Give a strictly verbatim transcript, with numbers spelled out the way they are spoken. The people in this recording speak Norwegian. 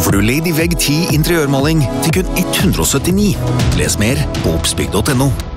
får du Lady Vegg ti interiørmaling til kun ett hundre og syttini. Les mer på obsbygg punktum no.